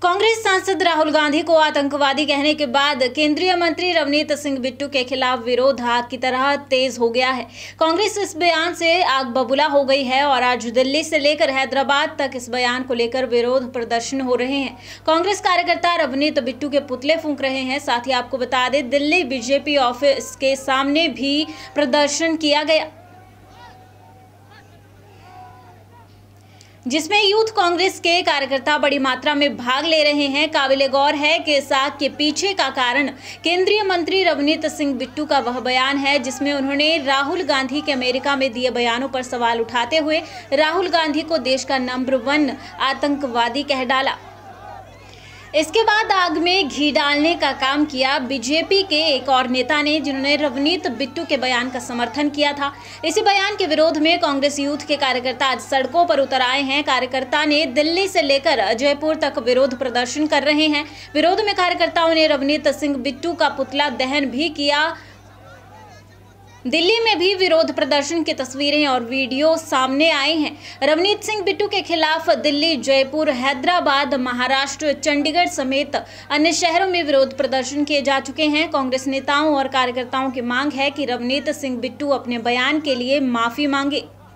कांग्रेस सांसद राहुल गांधी को आतंकवादी कहने के बाद केंद्रीय मंत्री रवनीत सिंह बिट्टू के खिलाफ विरोध आग की तरह तेज हो गया है। कांग्रेस इस बयान से आग बबूला हो गई है और आज दिल्ली से लेकर हैदराबाद तक इस बयान को लेकर विरोध प्रदर्शन हो रहे हैं। कांग्रेस कार्यकर्ता रवनीत बिट्टू के पुतले फूंक रहे हैं। साथ ही आपको बता दें, दिल्ली बीजेपी ऑफिस के सामने भी प्रदर्शन किया गया, जिसमें यूथ कांग्रेस के कार्यकर्ता बड़ी मात्रा में भाग ले रहे हैं। काबिले गौर है कि इस आग के पीछे का कारण केंद्रीय मंत्री रवनीत सिंह बिट्टू का वह बयान है जिसमें उन्होंने राहुल गांधी के अमेरिका में दिए बयानों पर सवाल उठाते हुए राहुल गांधी को देश का नंबर 1 आतंकवादी कह डाला। इसके बाद आग में घी डालने का काम किया बीजेपी के एक और नेता ने, जिन्होंने रवनीत बिट्टू के बयान का समर्थन किया था। इसी बयान के विरोध में कांग्रेस यूथ के कार्यकर्ता आज सड़कों पर उतर आए हैं। कार्यकर्ता ने दिल्ली से लेकर जयपुर तक विरोध प्रदर्शन कर रहे हैं। विरोध में कार्यकर्ताओं ने रवनीत सिंह बिट्टू का पुतला दहन भी किया। दिल्ली में भी विरोध प्रदर्शन की तस्वीरें और वीडियो सामने आए हैं। रवनीत सिंह बिट्टू के खिलाफ दिल्ली, जयपुर, हैदराबाद, महाराष्ट्र, चंडीगढ़ समेत अन्य शहरों में विरोध प्रदर्शन किए जा चुके हैं। कांग्रेस नेताओं और कार्यकर्ताओं की मांग है कि रवनीत सिंह बिट्टू अपने बयान के लिए माफी मांगे।